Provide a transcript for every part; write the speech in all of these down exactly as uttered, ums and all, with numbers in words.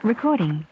Recording.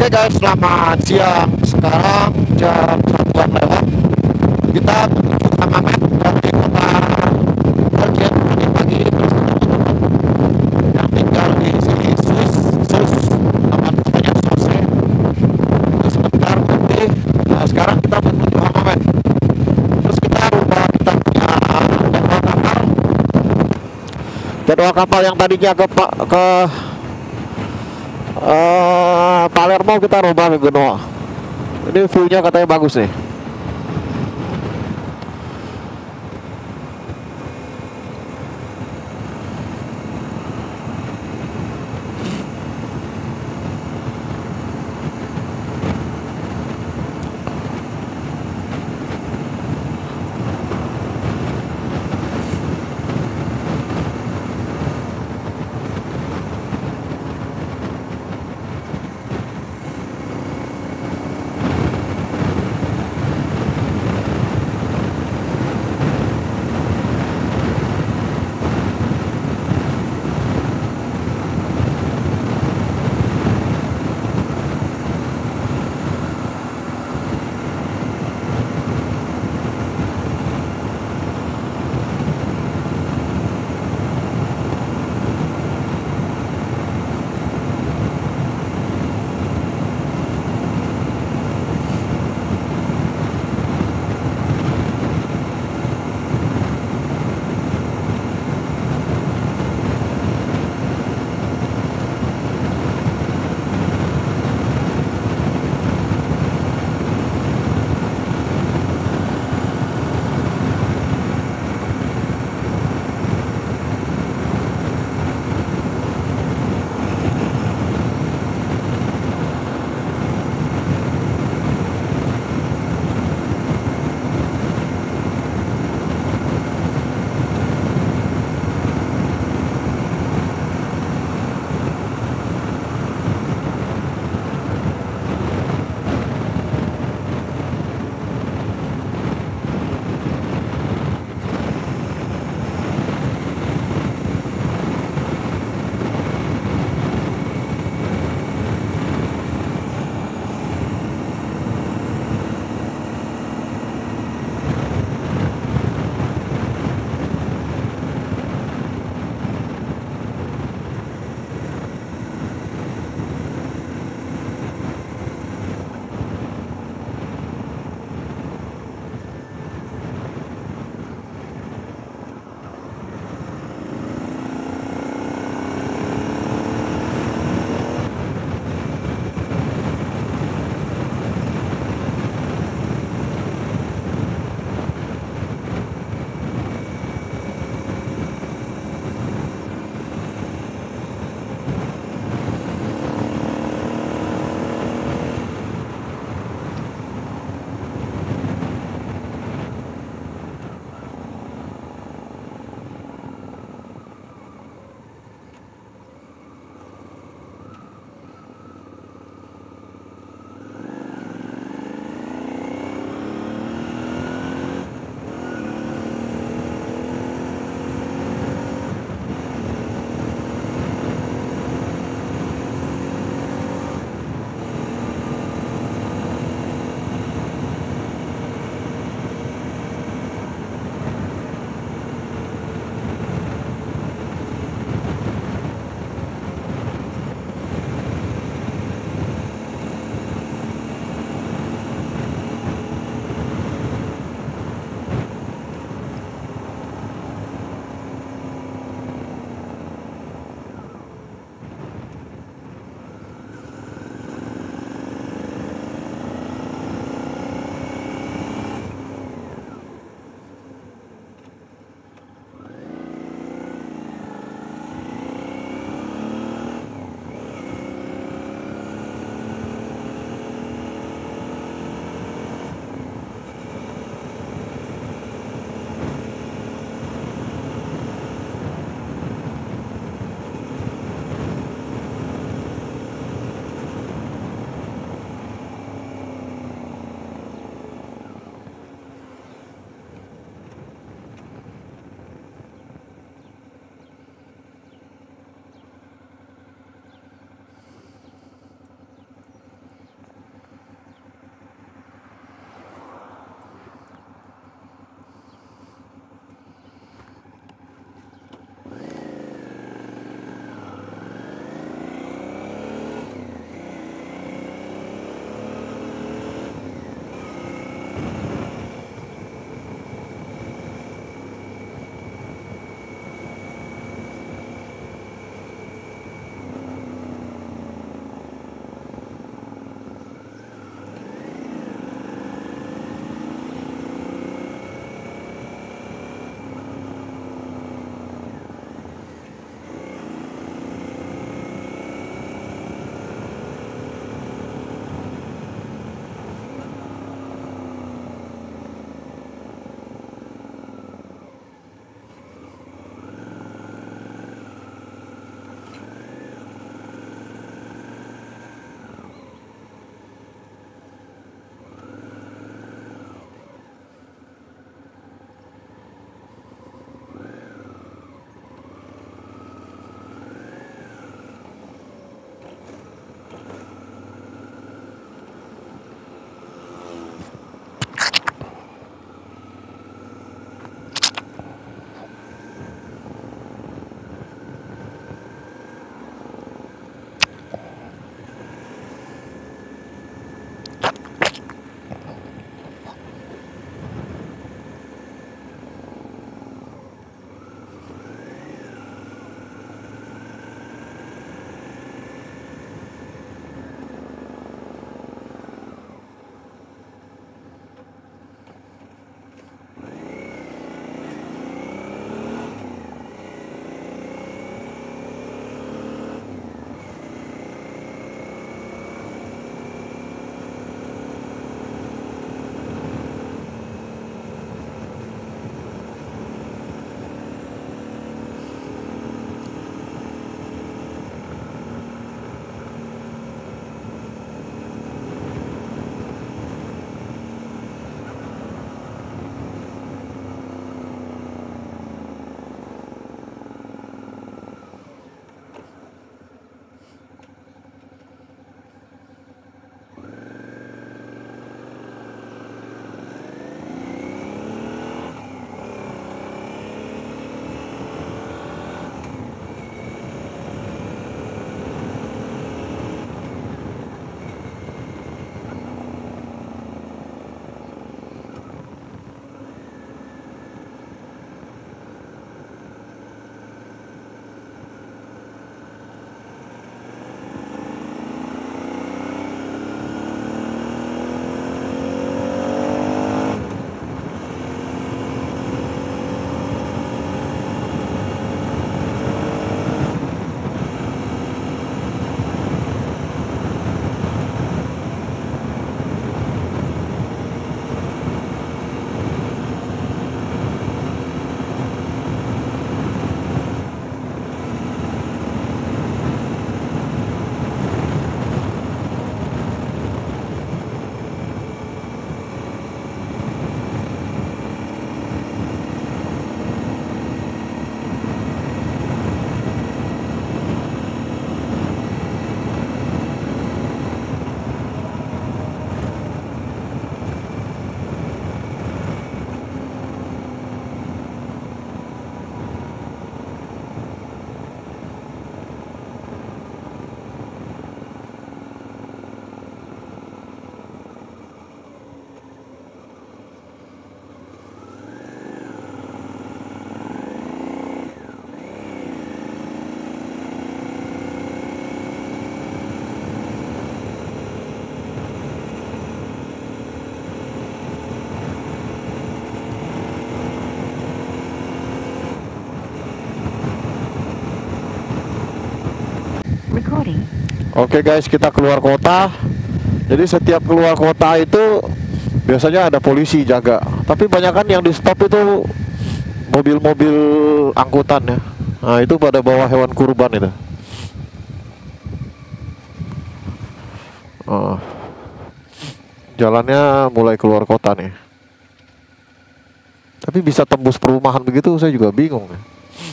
Oke guys, selamat siang. Sekarang jam satuan lewat. Kita menuju Hammamet dari kota Belgium pagi-pagi bersama teman-teman yang tinggal di sini Swiss, Swiss, nama kotanya Sose. Terus sebentar nanti, nah, sekarang kita menuju Hammamet. Terus kita rubah kita punya jadwal kapal. Jadwal kapal yang tadinya ke ke Uh, Palermo kita rubah ke Genoa. Ini view-nya katanya bagus nih. Oke guys, kita keluar kota. Jadi setiap keluar kota itu biasanya ada polisi jaga. Tapi banyak kan yang di stop itu mobil-mobil angkutan ya. Nah itu pada bawa hewan kurban itu. Oh. Jalannya mulai keluar kota nih. Tapi bisa tembus perumahan begitu saya juga bingung ya.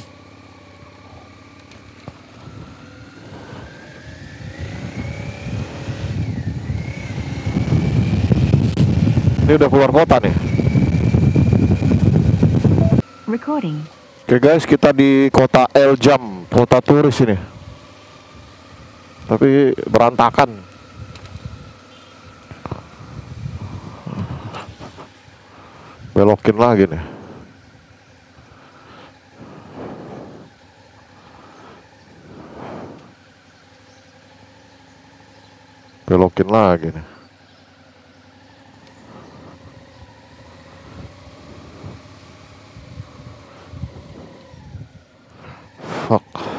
Ini udah keluar kota nih. Recording. Oke guys, kita di kota El Jam, kota turis ini. Tapi berantakan. Belokin lagi nih. Belokin lagi nih. Fuck.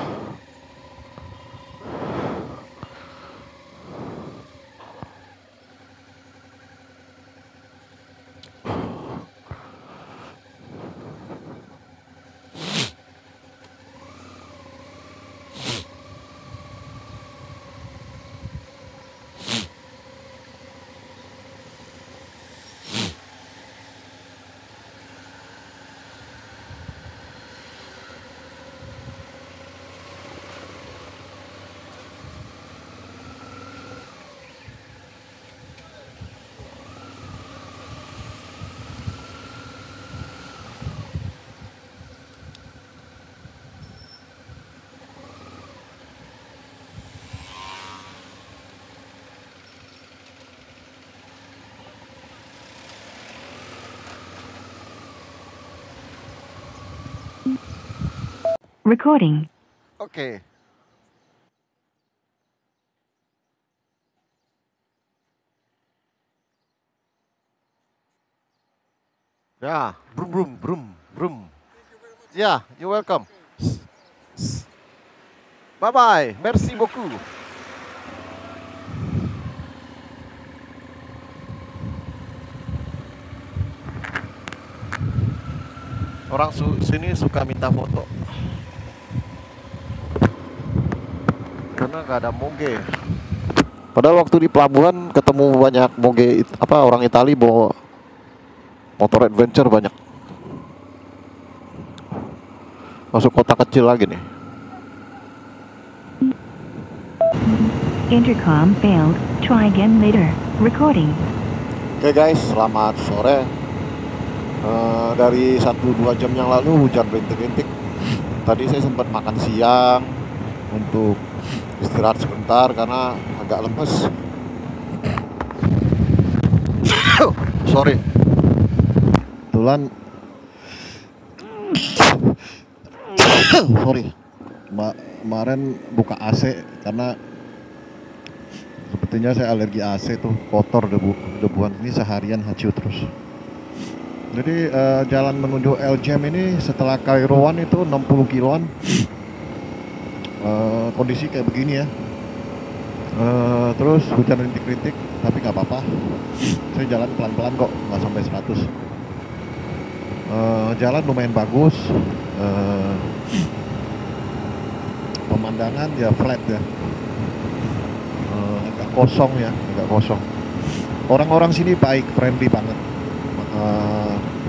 Recording. Oke. Ya, brum brum brum brum. Ya, you're welcome. Bye bye, merci beaucoup. Orang su sini suka minta foto. Karena nggak ada moge. Padahal waktu di pelabuhan ketemu banyak moge it, apa orang Itali bawa motor adventure banyak. Masuk kota kecil lagi nih. Intercom failed. Try again later. Recording. Oke guys, selamat sore. Uh, dari satu dua jam yang lalu hujan rintik-rintik. Tadi saya sempat makan siang untuk istirahat sebentar karena agak lemes. Sorry. Kebetulan sorry. Ma kemarin buka A C karena sepertinya saya alergi A C tuh, kotor debu debuan ini seharian hancur terus. Jadi uh, jalan menuju El Jam ini setelah Kairouan itu enam puluh kiloan. Uh, kondisi kayak begini ya. Uh, terus hujan rintik-rintik tapi nggak apa-apa. Saya jalan pelan-pelan kok, nggak sampai seratus. Uh, jalan lumayan bagus. Uh, pemandangan ya flat ya. Uh, agak kosong ya, agak kosong. Orang-orang sini baik, friendly banget. Uh,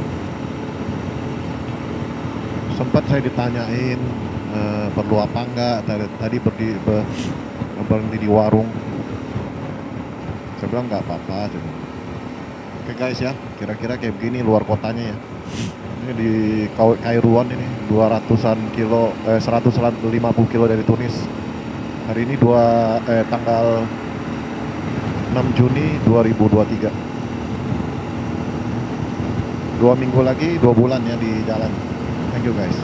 sempat saya ditanyain uh, perlu apa enggak tadi, tadi berdi, ber, berhenti di warung. Saya bilang nggak apa-apa. Oke guys ya, kira-kira kayak begini luar kotanya ya. Ini di Kairouan ini dua ratusan kilo, eh, seratus lima puluh kilo dari Tunis. Hari ini dua eh, tanggal enam Juni dua ribu dua puluh tiga. Dua minggu lagi, dua bulan ya di jalan. Thank you guys.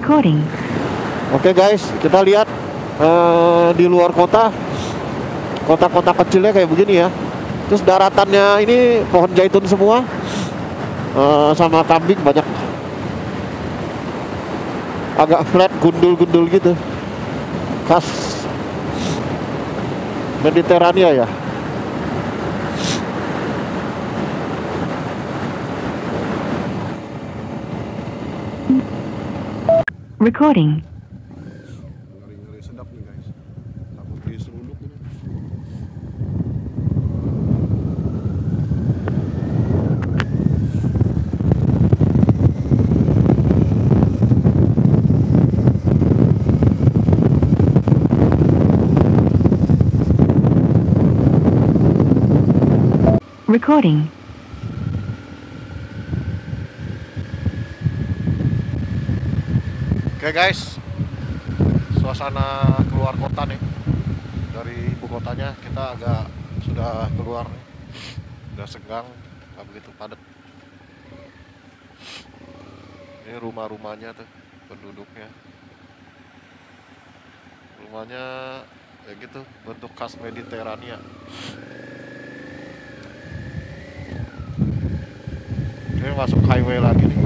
Recording. Oke guys, kita lihat uh, di luar kota, kota-kota kecilnya kayak begini ya. Terus daratannya ini pohon zaitun semua, uh, sama kambing banyak, agak flat, gundul-gundul gitu, khas Mediterania ya. Recording. Ngeri-ngeri sedap nih guys. Takut diseruduk ini. Recording. Oke guys, suasana keluar kota nih. Dari ibu kotanya kita agak sudah keluar nih. Udah senggang, nggak begitu padat. Ini rumah-rumahnya tuh, penduduknya. Rumahnya ya gitu, bentuk khas Mediterania. Ini masuk highway lagi nih.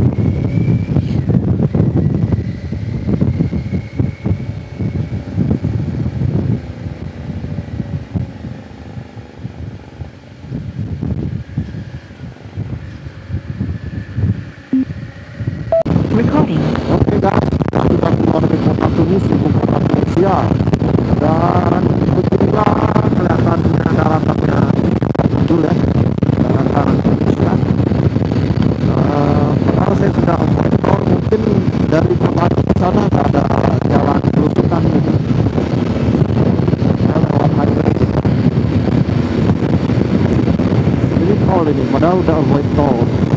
Recording. Oke guys, kita sudah keluar dari kota Tunis, ibu kota Tunisia, dan beginilah kelihatannya daratannya betul ya, daratan Tunisia. Uh, padahal saya sudah monitor, mungkin dari kota ke sana nggak ada jalan belusukan gitu, ya, lewat highway. Ini tol ini, padahal udah avoid tol.